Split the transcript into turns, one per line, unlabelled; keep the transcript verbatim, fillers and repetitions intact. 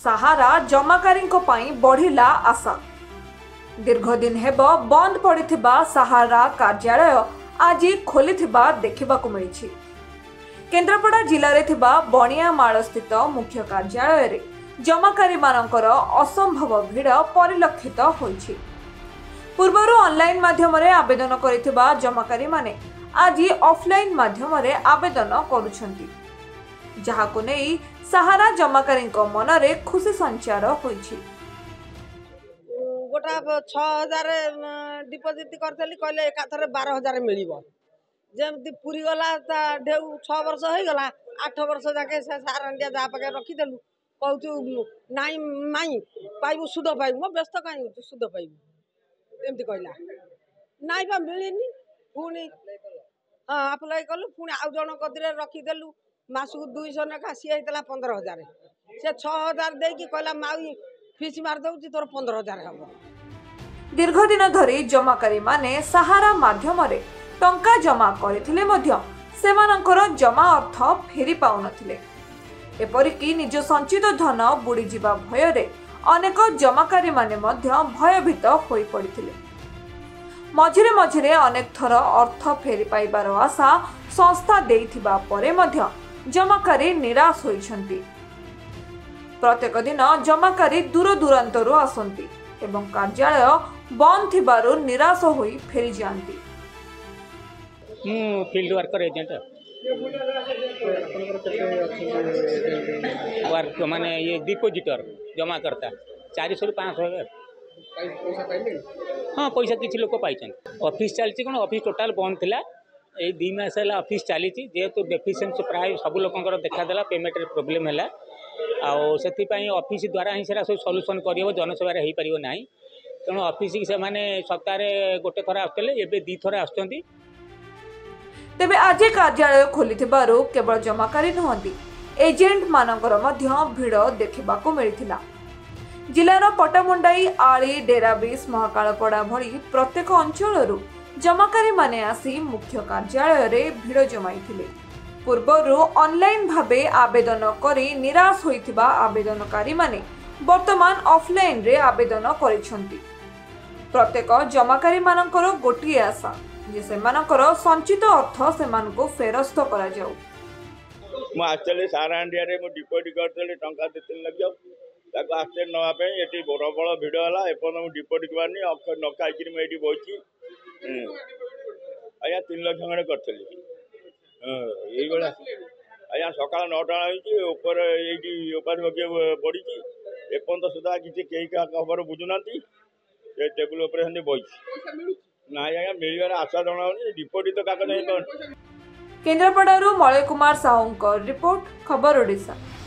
सहारा जमाकारी बढ़िला आशा। दीर्घ दिन हेब बंद पड़िथिबा सहारा कार्यालय आज खोली देखा मिली। केन्द्रापड़ा जिले में बणियामाल स्थित मुख्य कार्यालय रे जमाकारी मानकर असंभव भीड़ परिलक्षित होइछि। पूर्वर ऑनलाइन माध्यम रे आवेदन करिथिबा जमाकारी माने आज ऑफलाइन माध्यम रे आवेदन करुछंती, जहाको नै सहारा जमाकारी मन रे खुशी संचार होइछि।
गोटा छह हजार डिपोजिट करथली कहले एकाथरे बारह हजार मिलिबो। जेमती पूरी गला ढेउ छह वर्ष हो गला, आठ वर्ष जाके से सार इंडिया जा पाके रखी देलु। कहू नाई माई पाइबु सुध पाइबु, मो व्यस्त काई सुध पाइबु एमती कहला। नाई बा मिलिनी पुणी हाँ अप्लाई कलु, पुणी आउ जन कदिरे रखी देलु। मासु दुई सौ नखा सी होता पंद्रह हजार से छह हजार देकी कहला माई फीस मार दउची तोर पंद्रह हजार हम।
दीर्घ दिन धरी जमाकारी माने सहारा माध्यम रे टंका जमा करथिले मध्य सेमानकर जमा अर्थ फेरी पाउनथिले। एपरिकी निज संचित धन बुड़ी जिबा भय रे अनेक जमाकारी माने मध्य भयभीत होई पड़िथिले। मझिरे मझिरे अनेक थर अर्थ फेरी पाइबार आशा संस्था देइथिबा परे मध्य जमाकारी निराश होइछंती। प्रत्येक दिन जमाकारी दूर दूरांतरु आसंती एवं कार्यालय बंद थिबारु निराश होई फेरी जांती।
मु फील्ड वर्कर एजेंट वर्क माने ये डिपोजिटर जमा करता चार सौ पाँच सौ हाँ पैसा किसी लोक पाई। ऑफिस चलती कौन ऑफिस टोटाल बंद थिला ए दी मास है ऑफिस चली जेहेतु डेफिशिएंसी प्राय सब लोकंकर देखादेला पेमेंट प्रोब्लेम है से ऑफिस द्वारा ही सब सॉल्यूशन कर जनसेवा हो पार ना। तेणु ऑफिस से माने सप्ताह गोटे थर आसते एवं दी थर आसुँच।
तेबे आज कार्यालय खोली केवल जमाकारी नुहति एजेंट मानकर मध्य भीड़ देखा मिलता। जिलार पटामुंडाई आली डेराबिस महाकालपड़ा भली प्रत्येक अंचल जमाकारी माने आसी मुख्य कार्यालय रे भीड़ जमाइथिले। पूर्वरु ऑनलाइन भाबे आवेदन करी निराश होइथिबा आवेदनकारी माने वर्तमान ऑफलाइन रे आवेदन करिसंती। प्रत्येक जमाकारी मानकर गोटिए आशा जे सेमानकर संचित अर्थ सेमानको फेरस्त करा जाऊ।
मु आचले सारा इंडिया रे मु डिपोजिट करथले टंका देतिन लगियो ताको आस्ते नवा पे एटी बड़ भिड़ होला एपन मु डिपोजिट करनी अक्षर न खाइकरी मैं एटी बइची आया तीन लाख खंडे करथली। हां एई बेला आया सकाळ नौटा होईची ऊपर एटी उपास बके पड़ीची एपन तो सुधा किछि केई का खबर बुझुनांती ए टेबल ऊपर हंदे बइची ना आया मिलिबार आशा जणाउनी डिपोजिट तो काक नै।
केन्द्रापड़ारू मलय कुमार साहूंकर रिपोर्ट खबर ओडिशा।